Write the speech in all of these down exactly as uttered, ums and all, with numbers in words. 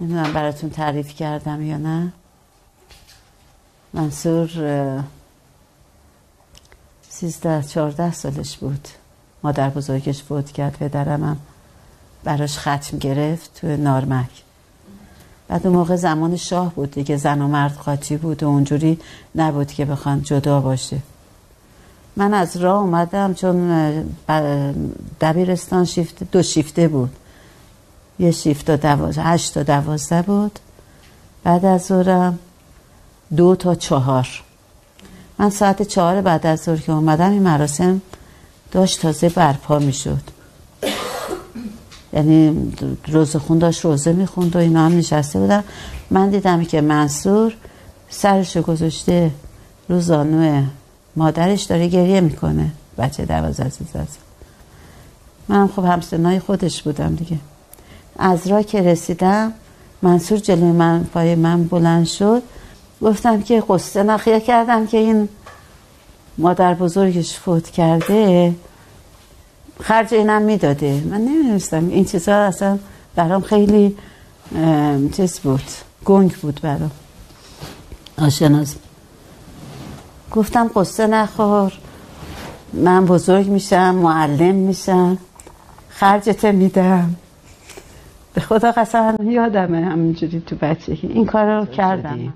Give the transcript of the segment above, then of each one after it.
نمیدونم براتون تعریف کردم یا نه. منصور سیزده چهارده سالش بود، مادر بزرگش فوت کرد، پدرم هم براش ختم گرفت تو نارمک. بعد اون موقع زمان شاه بود دیگه، زن و مرد قاطی بود و اونجوری نبود که بخوان جدا باشه. من از راه اومدم چون دبیرستان شیفت دو شیفته بود، یه شیفت تا دوازده هشت تا دوازده بود، بعد از ظهرم دو تا چهار. من ساعت چهار بعد از ظهر که اومدم این مراسم داشت تازه برپا میشد، یعنی روزه خون داشت روزه میخوند و اینا هم نشسته بودن. من دیدم که منصور سرشو گذاشته رو زانو مادرش داره گریه میکنه، بچه دوازده سیزده سال. منم خب همسنای خودش بودم دیگه. از راه که رسیدم منصور جلوی من پای من بلند شد، گفتم که قصه نخیه کردم که این مادر بزرگش فوت کرده، خرج اینم میداده. من نمیدونستم این چیزها، اصلا برام خیلی چیز بود، گنگ بود برام، آشناس. گفتم قصه نخور، من بزرگ میشم، معلم میشم، خرجت میدم. به خدا قسم یادمه همینجوری تو بچگی این کار رو کردم.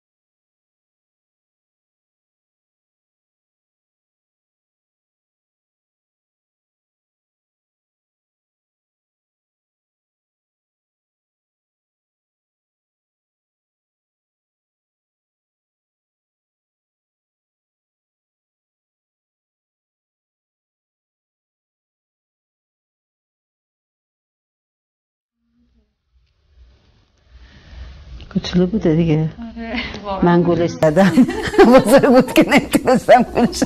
کوچولو بوده دیگه. آره. من گولش دادم بزرگ بود که نمیتونستم گولش.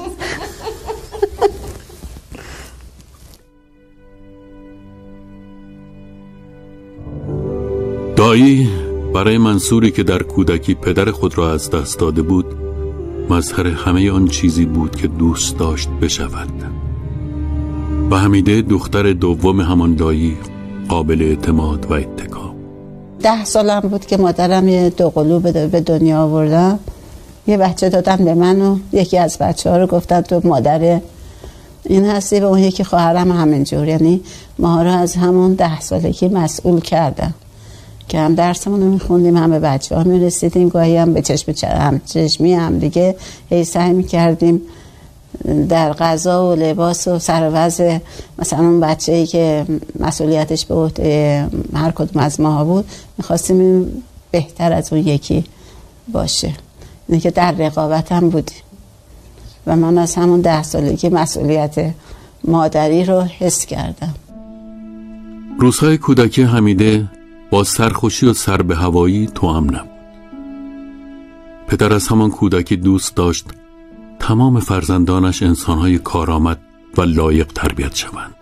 دایی برای منصوری که در کودکی پدر خود را از دست داده بود مظهر همه آن چیزی بود که دوست داشت بشود. و حمیده دختر دوم همان دایی قابل اعتماد و اتکا. ده سالم بود که مادرم یه دوقلو به دنیا آوردم. یه بچه دادم به من و یکی از بچه ها رو گفتن تو مادر این هستی و اون یکی خواهرم همینجور. یعنی ما رو از همون ده سالگی مسئول کردم که هم درسمون رو میخوندیم، هم به بچه ها میرسیدیم، گاهی هم به چشم هم چشمی هم دیگه هی سعی میکردیم در غذا و لباس و سر و وضع مثلا اون بچه‌ای که مسئولیتش به عهده هر کدوم از ماها بود میخواستیم بهتر از اون یکی باشه. اینه که در رقابت هم بودیم و من از همون ده سالگی مسئولیت مادری رو حس کردم. روزهای کودکی حمیده با سرخوشی و سر به هوایی توأم نبود. پدر از همان کودکی دوست داشت تمام فرزندانش انسانهای کارآمد و لایق تربیت شوند.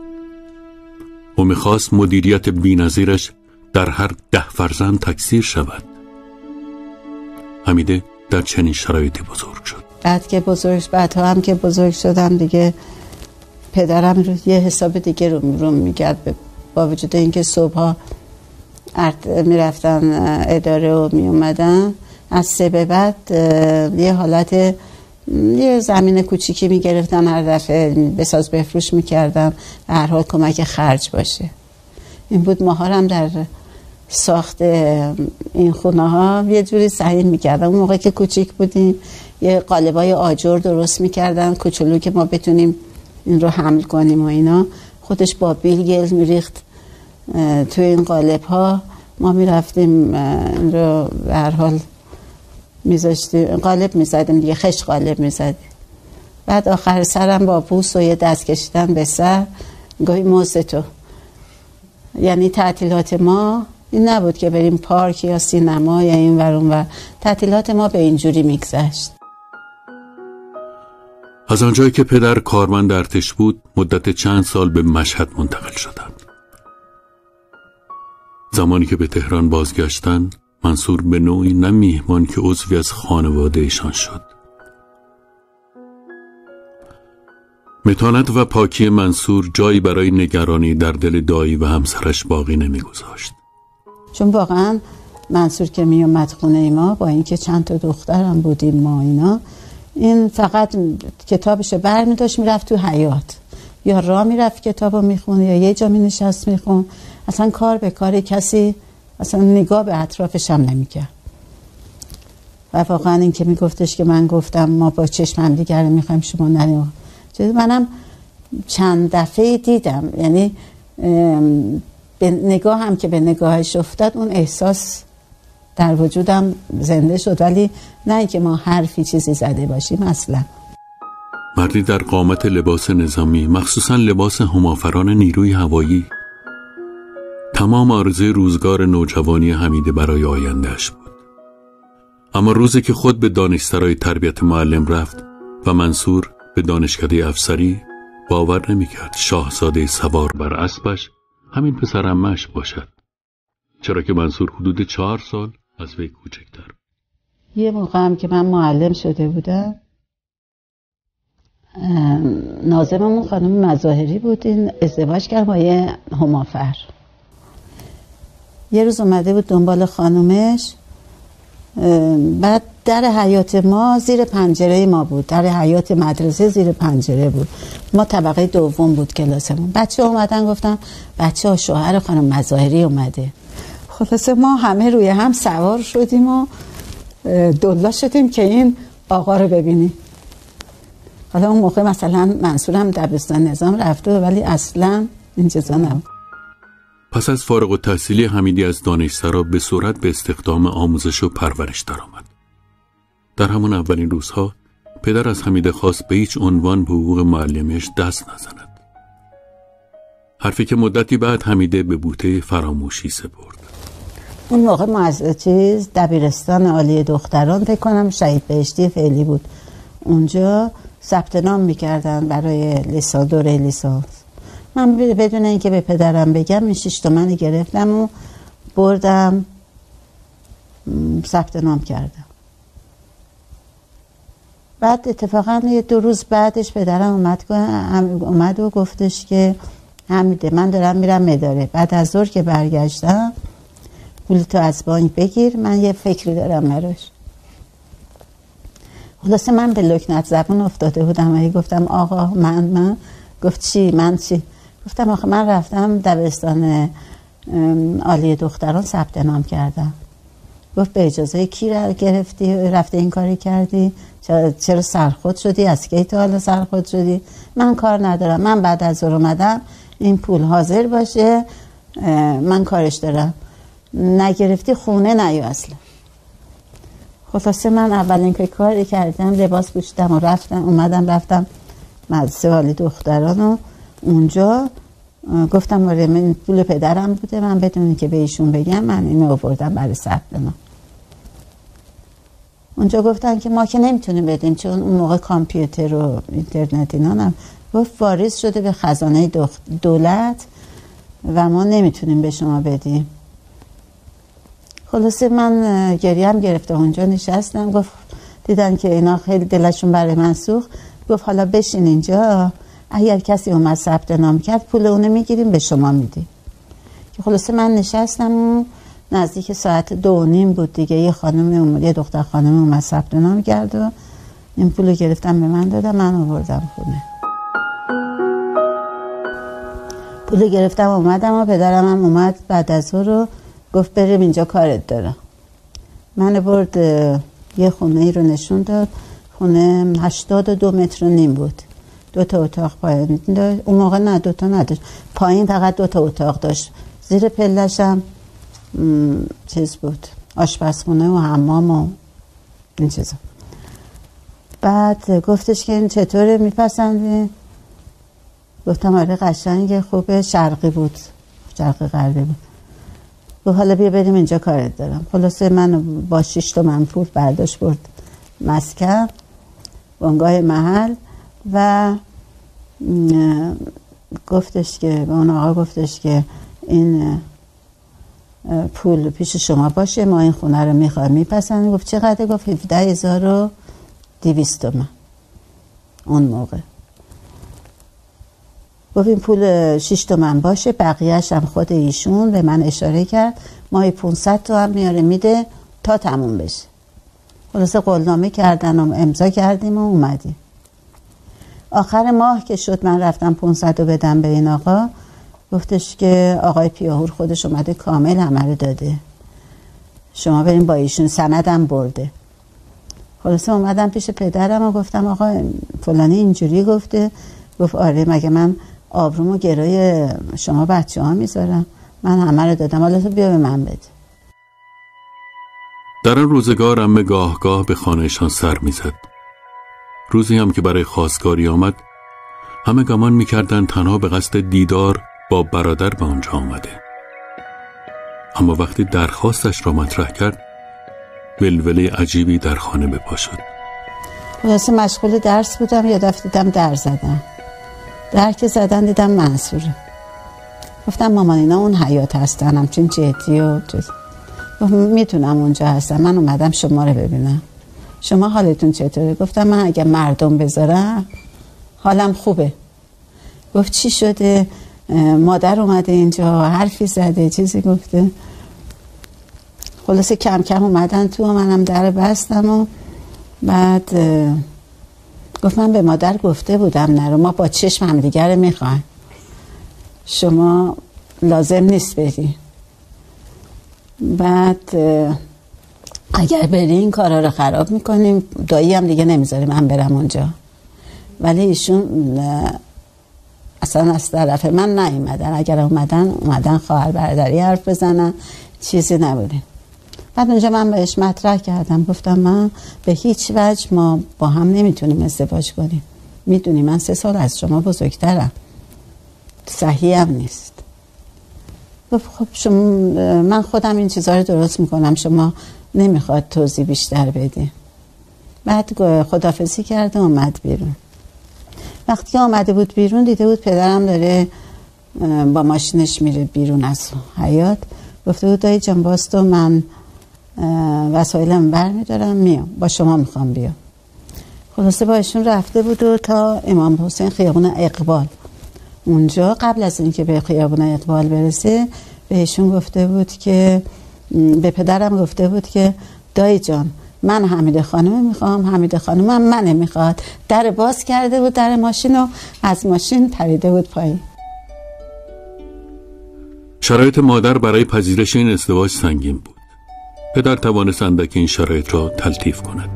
و میخواست مدیریت بی‌نظیرش در هر ده فرزند تکثیر شود. حمیده در چنین شرایطی بزرگ شد. بعد که بزرگ بعدها هم که بزرگ شدم دیگه پدرم رو یه حساب دیگه رو رو میگرد، با وجود اینکه صبحها میرفتن اداره و میومدن، از سه به بعد یه حالت یه زمین کوچیکی میگرفتن، هر دفعه بساز بفروش میکردم، هر حال کمک خرج باشه. این بود. ماها هم در ساخت این خونه ها یه جوری سهیم میکردم. اون موقع که کوچیک بودیم یه قالبای آجر درست میکردن کوچولو که ما بتونیم این رو حمل کنیم و اینا. خودش با بیل گل میریخت توی این قالب ها، ما میرفتیم این رو به هر حال میذاشتیم قالب میزدیم دیگه، خش قالب میزدیم. بعد آخر سرم با پوست و یه دست کشیدن به سر، گاهی موزه تو. یعنی تعطیلات ما این نبود که بریم پارک یا سینما یا این ور اون ور، تعطیلات ما به اینجوری میگذشت. از آنجایی که پدر کارمند ارتش بود مدت چند سال به مشهد منتقل شدند. زمانی که به تهران بازگشتند منصور به نوعی نه میهمان که عضوی از خانواده ایشان شد. متانت و پاکی منصور جایی برای نگرانی در دل دایی و همسرش باقی نمیگذاشت. چون واقعا منصور که می اومد خونه ما، با اینکه چند تا دخترم بودیم ما اینا، این فقط کتابشو بر می داشت میرفت تو حیاط، یا راه میرفت کتابو میخون یا یه جا می نشست میخون. اصلا کار به کار کسی، اصلا نگاه به اطرافش هم نمیکرد. و واقعا این که میگفتش که من گفتم ما با چشم هم دیگر میخوایم شما نریم، منم چند دفعه دیدم، یعنی به نگاه هم که به نگاهش افتاد اون احساس در وجودم زنده شد، ولی نه اینکه ما حرفی چیزی زده باشیم اصلا. مردی در قامت لباس نظامی، مخصوصا لباس همافران نیروی هوایی، تمام آرزوی روزگار نوجوانی حمیده برای آیندهش بود. اما روزی که خود به دانشسرای تربیت معلم رفت و منصور به دانشکده افسری، باور نمی‌کرد شاهزاده سوار بر اسبش همین پسر عمه‌اش باشد، چرا که منصور حدود چهار سال از وی کوچکتر. یه موقع هم که من معلم شده بودم، ناظممون خانم مظاهری بود، این ازدواج کرد با یه همافر. یه روز اومده بود دنبال خانومش، بعد در حیاط ما زیر پنجره ما بود، در حیاط مدرسه زیر پنجره بود، ما طبقه دوم بود کلاسمون. بچه اومدن گفتم بچه ها شوهر خانم مظاهری اومده. خلاصه ما همه روی هم سوار شدیم و دلا شدیم که این آقا رو ببینیم. حالا اون موقع مثلا منصورم دبستان نظام رفته، ولی اصلا این چیزا نبود. پس از فارغ التحصیلی حمیدی از دانشسرا به سرعت به استخدام آموزش و پرورش درآمد. در همون اولین روزها پدر از حمیده خواست به هیچ عنوان به حقوق معلمیش دست نزند. حرفی که مدتی بعد حمیده به بوته فراموشی سپرد. اون موقع ما از چیز دبیرستان عالی دختران فکر کنم شهید بهشتی فعلی بود، اونجا ثبت نام میکردن برای لیسانس، دوره لیسانس. من بدون اینکه به پدرم بگم این شش تومن گرفتم و بردم ثبت نام کردم. بعد اتفاقا یه دو روز بعدش پدرم اومد اومد و گفتش که حمیده من دارم میرم مداره، بعد از ظهر که برگشتم پولتو از بانک بگیر، من یه فکری دارم براش. خلاصه من به لکنت زبون افتاده بودم و گفتم آقا من من گفت چی؟ من چی؟ گفتم آخه من رفتم دبستان عالی دختران ثبت نام کردم. گفت به اجازه کی را گرفتی رفته این کاری کردی؟ چرا, چرا سرخود شدی؟ از کی تا حالا سرخود شدی؟ من کار ندارم، من بعد از ظهر اومدم این پول حاضر باشه من کارش دارم، نگرفتی خونه نیا اصلا. خلاصه من اولین که کاری کردم لباس پوشیدم و رفتم اومدم رفتم مدرسه عالی دختران و اونجا گفتم آره من پول پدرم بوده، من بدون که به ایشون بگم من اینو آوردم برای ثبت نام. اونجا گفتن که ما که نمیتونیم بدیم چون اون موقع کامپیوتر و اینترنت اینا هم، گفت واریز شده به خزانه دولت و ما نمیتونیم به شما بدیم. خلاصه من گریم گرفته اونجا نشستم، گفت دیدن که اینا خیلی دلشون برای من سوخت، گفت حالا بشین اینجا، اگر کسی اومد ثبت نام کرد پول اونو میگیریم به شما میدیم. که خلاصه من نشستم و نزدیک ساعت دو و نیم بود دیگه، یه خانم اومد، یه دختر خانم اومد ثبت نام کرد و این پولو گرفتم به من دادم، من آوردم خونه. پولو گرفتم اومدم و پدرم هم اومد بعد از اون رو گفت بریم اینجا کارت دارم. من برد یه خونه ای رو نشون داد، خونه هشتاد و دو متر و نیم بود، دو تا اتاق پایین داشت. اون موقع نه دو تا نداشت، پایین فقط دو تا اتاق داشت، زیر پلش هم چیز بود، آشپزخونه و حمام و این چیزا. بعد گفتش که این چطوره میپسندی؟ گفتم آره قشنگه خوبه، شرقی بود، شرقی غربی بود. گفت حالا بیا بریم اینجا کارت دارم. خلاصه من با شش تومن پول برداشت برد مسکن بنگاه محل و گفتش که به اون آقا گفتش که این پول پیش شما باشه، ما این خونه رو میخوایم میپسند. گفت چقدر؟ گفت هفده هزار و دویست تومن اون موقع. گفت این پول شش تومن باشه، بقیهش هم خود ایشون به من اشاره کرد ماهی پانصد تومن میاره میده تا تموم بشه. خلاصه قولنامه کردن و امضا کردیم و اومدیم. آخر ماه که شد من رفتم پانصد رو بدم به این آقا، گفتش که آقای پیاهور خودش اومده کامل همه رو داده، شما بریم با ایشون، سندم برده. خلاصه اومدم پیش پدرم و گفتم آقا فلانی اینجوری گفته. گفت آره مگه من آبرومو گروی شما بچه ها میذارم؟ من همه رو دادم، حالا تو بیا به من بده. در آن روزگار عمه گاه گاه به خانهشان سر میزد. روزی هم که برای خواستگاری آمد، همه گمان میکردند تنها به قصد دیدار با برادر به آنجا آمده. اما وقتی درخواستش را مطرح کرد، ولوله عجیبی در خانه به پا شد. خلاصه مشغول درس بودم، یه دفعه دیدم در زدم. در که زدن دیدم منصوره. گفتم مامان اینا اون حیات هستن همچین جدی و جد. میتونم اونجا هستم، من اومدم شما رو ببینم، شما حالتون چطوره؟ گفتم من اگه مردم بذارم حالم خوبه. گفت چی شده؟ مادر اومده اینجا حرفی زده چیزی گفته؟ خلاصه کم کم اومدن تو و منم در بستم و بعد گفت من به مادر گفته بودم نرو، ما با چشم هم دیگر میخوایم، شما لازم نیست بری. بعد اگر بری این کارا رو خراب میکنیم، دایی هم دیگه نمیذاره من برم اونجا. ولی ایشون اصلا از طرف من نیومدن، اگر اومدن اومدن خواهر برادری حرف بزنن، چیزی نبوده. بعد اونجا من بهش مطرح کردم، گفتم من به هیچ وجه ما با هم نمیتونیم ازدواج کنیم، میدونی من سه سال از شما بزرگترم، صحیح هم نیست. گفت خب شما من خودم این چیزها رو درست میکنم، شما نمیخواد توضیح بیشتر بدی. بعد خداحافظی کرد و اومد بیرون. وقتی که آمده بود بیرون دیده بود پدرم داره با ماشینش میره بیرون از حیاط. گفته بود دایی جان باز تو من وسایلم بر میدارم میام، با شما میخوام بیام. خلاصه با ایشون رفته بود و تا امام حسین خیابون اقبال، اونجا قبل از اینکه به خیابون اقبال برسه بهشون گفته بود که به پدرم گفته بود که دایی جان من حمیده خانم میخوام، حمیده خانم هم منه میخواد. در باز کرده بود در ماشین و از ماشین پریده بود پایین. شرایط مادر برای پذیرش این ازدواج سنگین بود. پدر توانست اندکی این شرایط را تلطیف کند.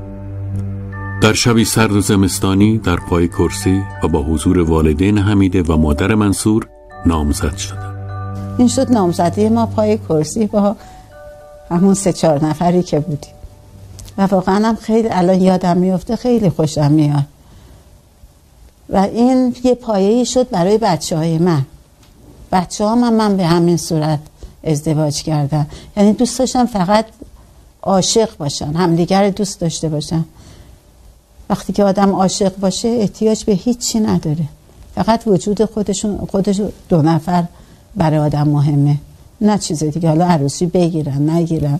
در شبی سرد و زمستانی در پای کرسی و با حضور والدین حمیده و مادر منصور نامزد شدند. این شد نامزدی ما پای کرسی با همون سه چهار نفری که بودیم و واقعا هم خیلی الان یادم میفته، خیلی خوشم میاد و این یه پایه‌ای شد برای بچه های من. بچه ها من, من به همین صورت ازدواج کردم، یعنی دوست داشتم فقط عاشق باشن، همدیگر دوست داشته باشن. وقتی که آدم عاشق باشه احتیاج به هیچی نداره، فقط وجود خودشون خودش دو نفر برای آدم مهمه، نه چیز دیگه. حالا عروسی بگیرن نگیرن.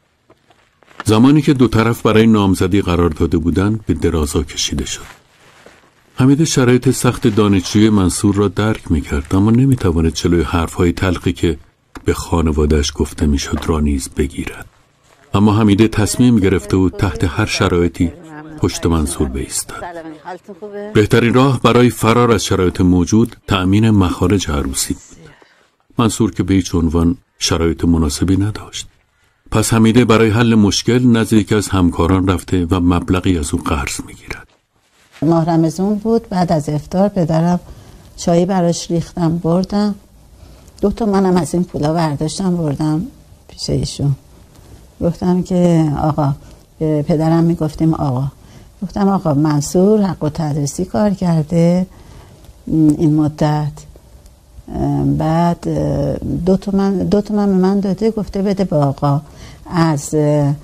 زمانی که دو طرف برای نامزدی قرار داده بودند به درازا کشیده شد. حمیده شرایط سخت دانشجوی منصور را درک می‌کرد، اما نمی‌تواند جلوی حرف‌های تلخی که به خانواده‌اش گفته می‌شد را نیز بگیرد. اما حمیده تصمیم گرفته بود تحت هر شرایطی پشت منصور بایستد. بهترین راه برای فرار از شرایط موجود تأمین مخارج عروسی بود. منصور که به هیچ عنوان شرایط مناسبی نداشت. پس حمیده برای حل مشکل نزد یکی از همکاران رفته و مبلغی از او قرض می‌گیرد. ماه رمضان بود، بعد از افطار پدرم چایی براش ریختم بردم، دو تا منم از این پولا برداشتم بردم پیش ایشون. گفتم که آقا، به پدرم میگفتیم آقا، گفتم آقا منصور حق و تدریسی کار کرده این مدت، بعد دو تا من دو تا من به من داده، گفته بده به آقا از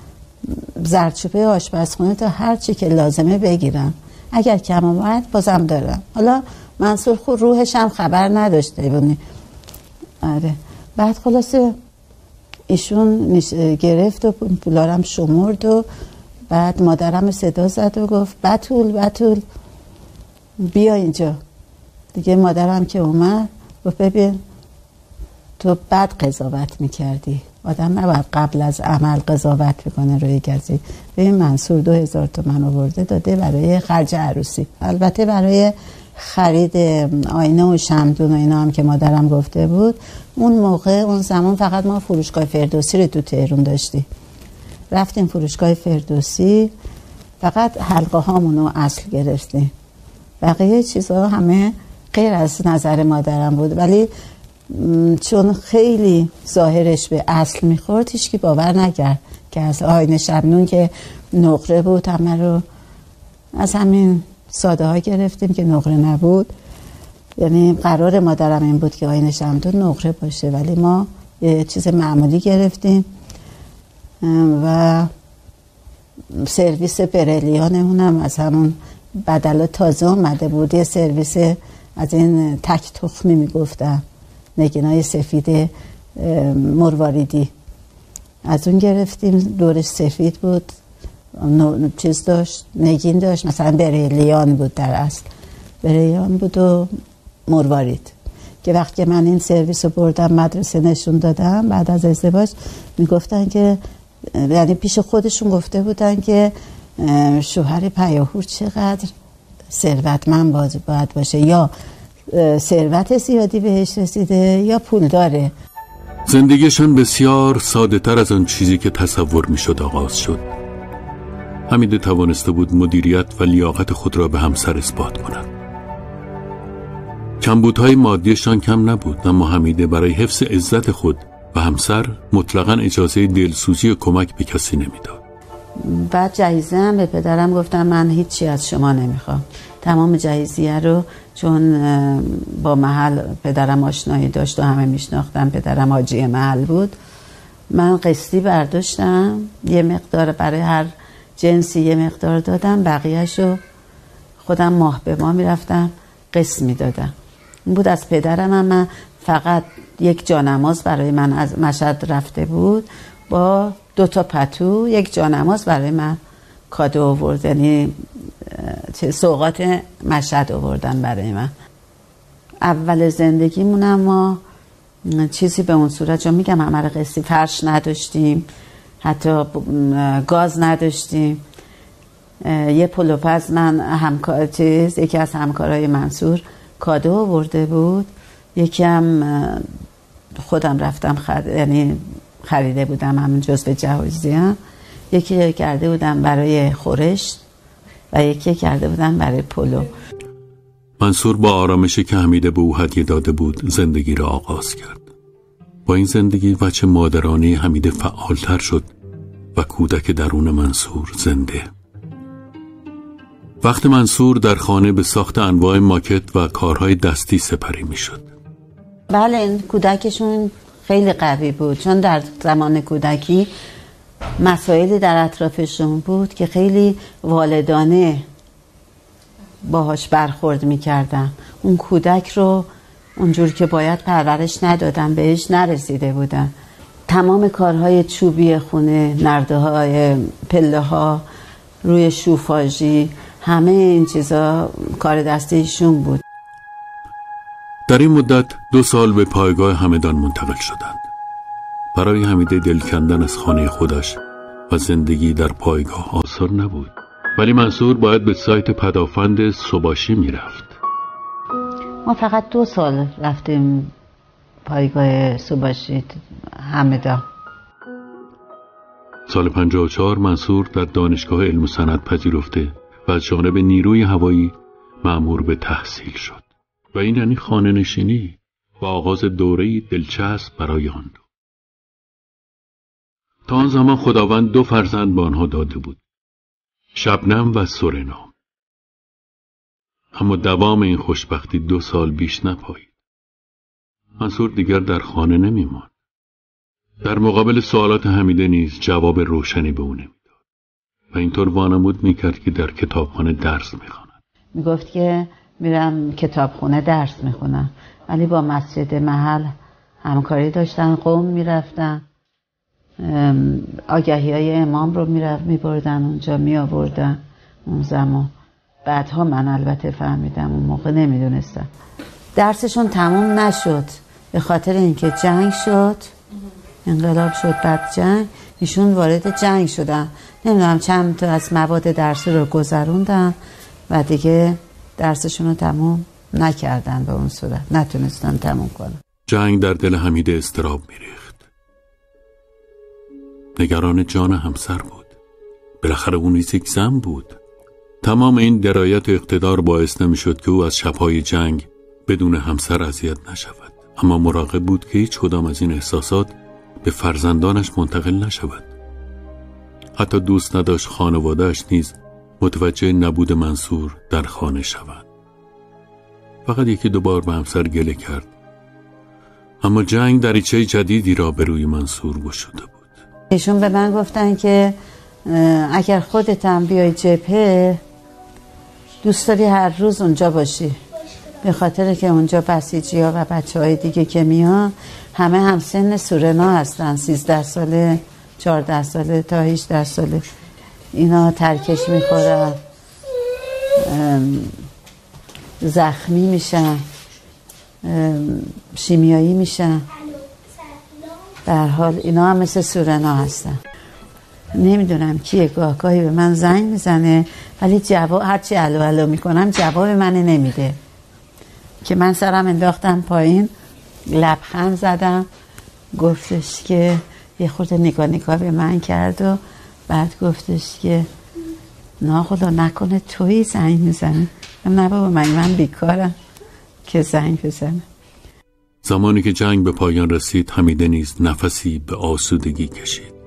زردچوبه آشپزخونه تا هر چی که لازمه بگیرم، اگر کم اومد بازم دارم. حالا منصور خود روحش هم خبر نداشته بونی. آره. بعد خلاصه ایشون گرفت و پولارم شمرد و بعد مادرم صدا زد و گفت بتول بتول بیا اینجا. دیگه مادرم که اومد گفت ببین تو بد قضاوت میکردی، آدم نباید قبل از عمل قضاوت بکنه روی کسی. ببین منصور دو هزار تومن آورده داده برای خرج عروسی، البته برای خرید آینه و شمدون و اینا هم که مادرم گفته بود. اون موقع اون زمان فقط ما فروشگاه فردوسی رو تو تهران داشتیم، رفتیم فروشگاه فردوسی فقط حلقه هامونو اصل گرفتیم، بقیه چیزها همه غیر از نظر مادرم بود. ولی چون خیلی ظاهرش به اصل میخورد هیچ کی باور نکرد که از آینه شمدون که نقره بود همه رو از همین ساده ها گرفتیم که نقره نبود. یعنی قرار مادرم این بود که آینه شمدون نقره باشه، ولی ما یه چیز معمولی گرفتیم. و سرویس بریلیان اونم از همون بدلا تازه اومده بود، یه سرویس از این تک تخمی میگفتم، نگینای سفید مرواریدی، از اون گرفتیم. دورش سفید بود، چیز داشت، نگین داشت، مثلا بریلیان بود، در اصل بریلیان بود و مروارید. که وقتی من این سرویس رو بردم مدرسه نشون دادم بعد از ازدواج، میگفتن که یعنی پیش خودشون گفته بودن که شوهر پیاهور چقدر ثروتمند باید باشه، یا ثروت زیادی بهش رسیده یا پول داره. زندگیشان بسیار ساده تر از آن چیزی که تصور می شد آغاز شد. حمیده توانسته بود مدیریت و لیاقت خود را به همسر اثبات کند. کمبودهای مادیشان کم نبود، اما حمیده برای حفظ عزت خود و همسر مطلقاً اجازه دلسوزی و کمک به کسی نمیداد. بعد جایزه هم به پدرم گفتم من هیچی از شما نمیخوام، تمام جایزیه رو، چون با محل پدرم آشنایی داشت و همه میشناختن، پدرم حاجی محل بود، من قسطی برداشتم، یه مقدار برای هر جنسی یه مقدار دادم، بقیهشو خودم ماه به ماه میرفتم قسط میدادم. این بود. از پدرم هم من فقط یک جانماز برای من از مشهد رفته بود با دو تا پتو، یک جانماز برای من کادو آورد، یعنی سوغات مشهد آوردن برای من. اول زندگیمونم ما چیزی به اون صورت، چون میگم همه رو قسطی، فرش نداشتیم، حتی گاز نداشتیم. یه پلوپز من همکار چیز یکی از همکارای منصور کادو آورده بود، یکی هم خودم رفتم خرید، یعنی خریده بودم، همون جزء جهازی هم. یکی کرده بودم برای خورش و یکی کرده بودم برای پلو. منصور با آرامشی که حمیده به او هدیه داده بود زندگی را آغاز کرد. با این زندگی وجه مادرانه حمیده فعالتر شد و کودک درون منصور زنده. وقت منصور در خانه به ساخت انواع ماکت و کارهای دستی سپری می شد. بله، این کودکشون خیلی قوی بود، چون در زمان کودکی مسائلی در اطرافشون بود که خیلی والدانه باهاش برخورد میکردن. اون کودک رو اونجور که باید پرورش ندادن، بهش نرسیده بودن. تمام کارهای چوبی خونه، نرده های پله ها، روی شوفاژی، همه این چیزا کار دستیشون بود. در این مدت دو سال به پایگاه همدان منتقل شدند. برای حمیده دل کندن از خانه خودش و زندگی در پایگاه آسان نبود، ولی منصور باید به سایت پدافند سباشی می رفت. ما فقط دو سال رفتیم پایگاه سباشی همدان. سال پنجاه و چهار منصور در دانشگاه علم و صنعت پذیرفته و از جانب نیروی هوایی مأمور به تحصیل شد و این یعنی خانه نشینی و آغاز دوره‌ای دلچسب برای آن. تا آن زمان خداوند دو فرزند به آنها داده بود، شبنم و سرنا. اما دوام این خوشبختی دو سال بیش نپایید. منصور دیگر در خانه نمی‌ماند. در مقابل سوالات حمیده نیز جواب روشنی به او نمیداد و اینطور وانمود میکرد که در کتابخانه درس میخواند. میگفت که میرم کتابخانه درس میخونم، ولی با مسجد محل همکاری داشتن، قوم میرفتن، آگهی های امام رو میرفت میبردن اونجا میآوردن. اون زمان بعدها من البته فهمیدم، اون موقع نمیدونستم. درسشون تموم نشد به خاطر اینکه جنگ شد، انقلاب شد، بعد جنگ، ایشون وارد جنگ شدن. نمیدونم چند تا از مواد درسی رو گذروندن و دیگه درسشون رو تموم نکردن، به اون صورت نتونستن تموم کنن. جنگ در دل حمیده اضطراب میریخت. نگران جان همسر بود. بالاخره اون نیز یک زن بود. تمام این درایت و اقتدار باعث نمیشد که او از شب‌های جنگ بدون همسر اذیت نشود، اما مراقب بود که هیچ کدام از این احساسات به فرزندانش منتقل نشود. حتی دوست نداشت خانواده‌اش نیز متوجه نبود منصور در خانه شود. فقط یکی دو بار به همسر گله کرد، اما جنگ دریچه جدیدی را به روی منصور گشوده بود. ایشون به من گفتن که اگر خودت هم بیای جبهه دوست داری هر روز اونجا باشی، به خاطر که اونجا بسیجی ها و بچه های دیگه که میان همه هم سن سورنا هستن، سیزده ساله، چهارده ساله تا هجده ساله. اینا ترکش میخورن، زخمی میشن، شیمیایی میشن. به هر حال اینا هم مثل سورنا هستن. نمیدونم کیه، گاه گاهی به من زنگ میزنه ولی جواب، هرچی الو الو میکنم جواب من نمیده. که من سرم انداختم پایین، لبخند زدم، گفتش که یه خورده نگاه نگاه به من کرد و بعد گفتش که نه خدا نکنه توی زنگ میزنی. نه بابا من من بیکارم که زنگ بزنم. زمانی که جنگ به پایان رسید حمیده نیز نفسی به آسودگی کشید،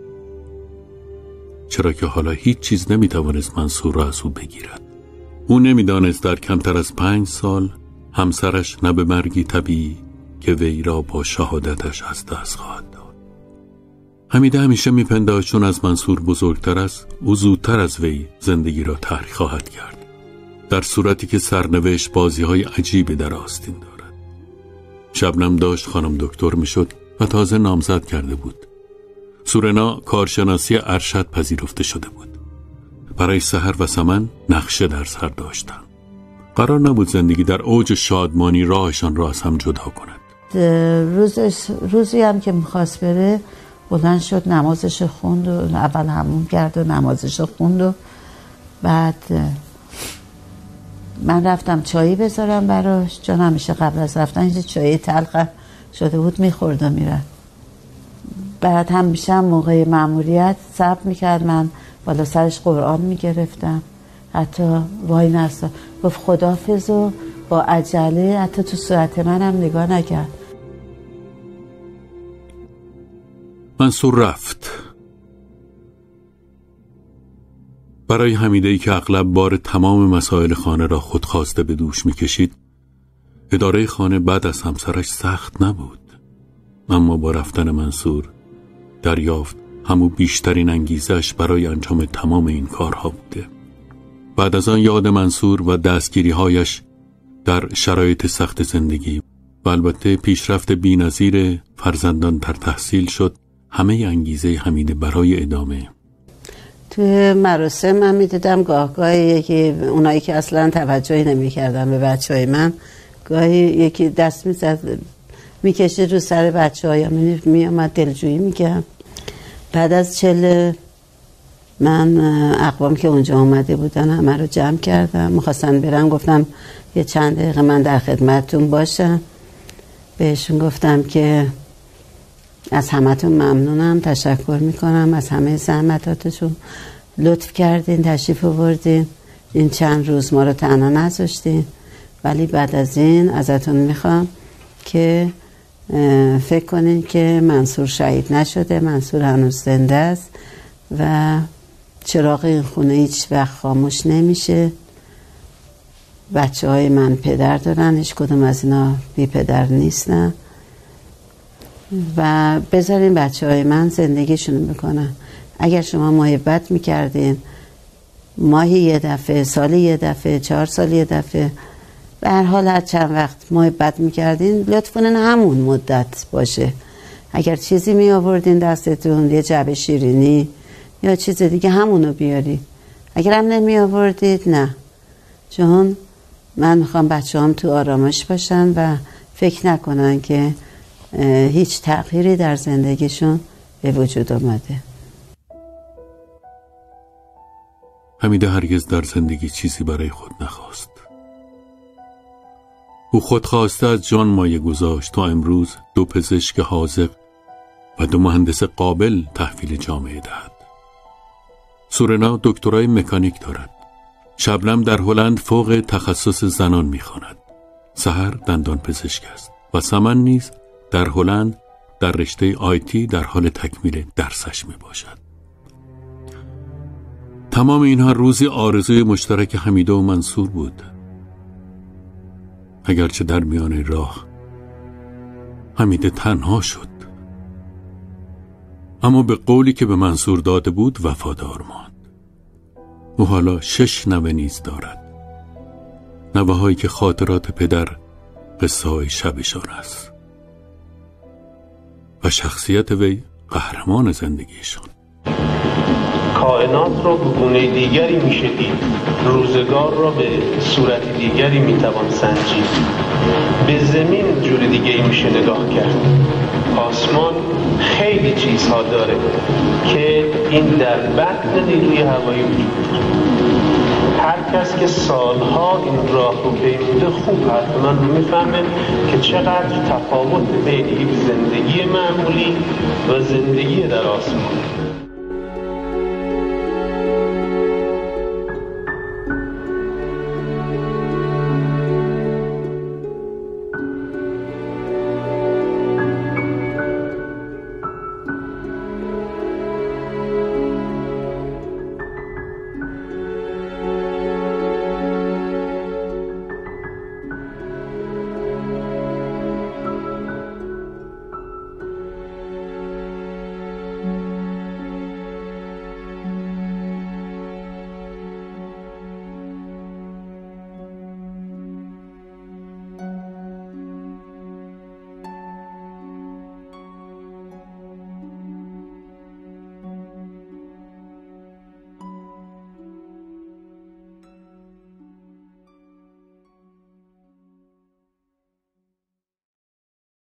چرا که حالا هیچ چیز نمیتوانست منصور را از او بگیرد. او نمیدانست در کمتر از پنج سال همسرش نه به مرگی طبیعی که وی را با شهادتش از دست خواهد داد. حمیده همیشه میپنداشت چون از منصور بزرگتر است، او زودتر از وی زندگی را طرح خواهد کرد، در صورتی که سرنوشت بازی‌های عجیبی در آستین دارد. شبنم داشت خانم دکتر میشد و تازه نامزد کرده بود. سورنا کارشناسی ارشد پذیرفته شده بود. برای سحر و سمن نقشه در سر داشتند. قرار نبود زندگی در اوج شادمانی راهشان را از هم جدا کند. روز روزی هم که میخواست بره بلند شد نمازش خوند و اول حموم کرد و نمازش خوند و بعد من رفتم چایی بذارم براش، چون همیشه قبل از رفتن یه چایی تلخ شده بود میخورد و میرد. بعد هم میشم موقع مأموریت صبر میکرد، من بالا سرش قرآن میگرفتم، حتی وای نستا گفت خداحافظ و با عجله حتی تو صورت منم نگاه نکرد. منصور رفت. برای حمیده‌ای که اغلب بار تمام مسائل خانه را خودخواسته به دوش میکشید، اداره خانه بعد از همسرش سخت نبود. اما با رفتن منصور دریافت همو بیشترین انگیزش برای انجام تمام این کارها بوده. بعد از آن یاد منصور و دستگیری‌هایش در شرایط سخت زندگی و البته پیشرفت بی‌نظیر فرزندان در تحصیل شد همه انگیزه حمیده برای ادامه. توی مراسم من میدیدم گاه گاهی یکی اونایی که اصلا توجهی نمی‌کردن به بچه‌های من، گاهی یکی دست می‌زد می‌کشید رو سر بچه‌ها یا می‌آمد دلجویی می‌کرد. بعد از چل من اقوام که اونجا آمده بودن همه رو جمع کردم، می‌خواستن برن، گفتم یه چند دقیقه من در خدمتتون باشم. بهشون گفتم که از همتون ممنونم، تشکر میکنم از همه زحمتاتشون، لطف کردین تشریف آوردین، این چند روز ما رو تنها نذاشتین، ولی بعد از این ازتون میخوام که فکر کنین که منصور شهید نشده، منصور هنوز زنده است و چراغ این خونه هیچ وقت خاموش نمیشه. بچه های من پدر دارن، هیچ کدوم از اینا بی پدر نیستن و بذارین بچه های من زندگیشون بکنن. اگر شما محبت میکردین ماهی یه دفعه، سالی یه دفعه، چهار سال یه دفعه، به هر حال هر چند وقت محبت میکردین، لطف کنین همون مدت باشه. اگر چیزی می آوردین دستتون، یه جعبه شیرینی یا چیز دیگه، همونو بیارید. اگر هم نمی آوردید نه، چون من میخوام بچه هم تو آرامش باشن و فکر نکنن که هیچ تغییری در زندگیشون به وجود آمده. حمیده هرگز در زندگی چیزی برای خود نخواست. او خود خواسته از جان مایه گذاشت تا امروز دو پزشک حاذق و دو مهندس قابل تحویل جامعه دهد. سورنا دکترای مکانیک دارد. شبنم در هلند فوق تخصص زنان می‌خواند. سحر دندان پزشک است و سمن نیز در هلند در رشته آیتی در حال تکمیل درسش میباشد. تمام اینها روزی آرزوی مشترک حمیده و منصور بود. اگرچه در میان راه حمیده تنها شد، اما به قولی که به منصور داده بود وفادار ماند. او حالا شش نوه نیز دارد، نوه هایی که خاطرات پدر قصه های شبشان است و شخصیت وی قهرمان زندگیشان. کائنات را به گونه دیگری میشه دید، روزگار را به صورت دیگری میتوان سنجید، به زمین جور دیگری میشه نگاه کرد. آسمان خیلی چیزها داره که این در بطن نیروی هوایی وجود داره. هر کس که سالها این راه رو پیموده خوب حرف من رو میفهمه که چقدر تفاوت بین یک زندگی معمولی و زندگی در آسمان.